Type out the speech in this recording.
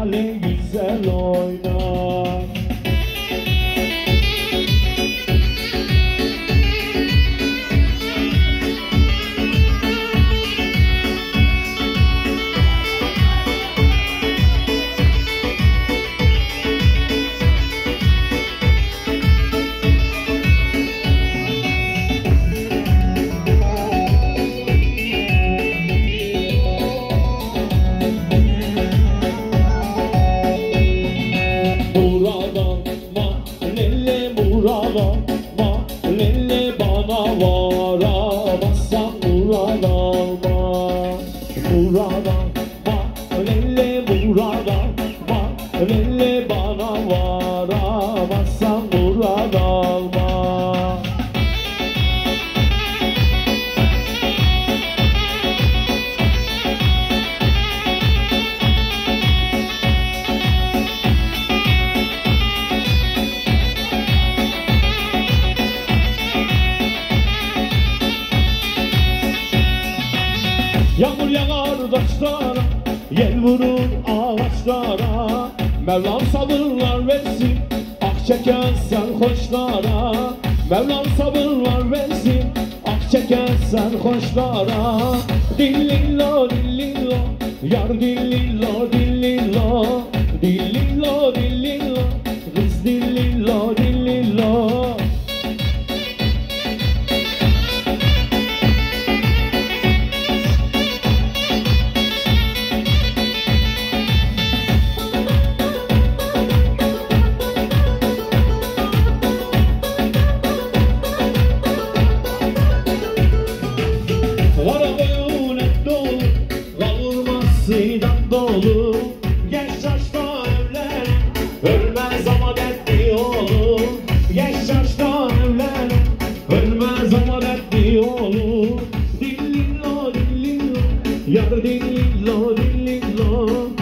ne güzel oynar. Mahalleli bana varamazsan burada olma. Burada mahalleli bana varamazsan burada olma. Yağmur yağar taşlara, yel vurur ağaçlara. Mevlam sabırlar versin, ah çeken sarhoşlara. Mevlam sabırlar versin, ah çeken sarhoşlara. Dillillo dillillo, yar dillillo dillillo. Dillillo dillillo, kız dillillo dillillo. Kavurmasıyla dolu, genç yaşta evlen, ölmez ama dertli olur. Genç yaşta evlen, ölmez ama dertli olur. Dillillo dillillo, yar dillillo dillillo.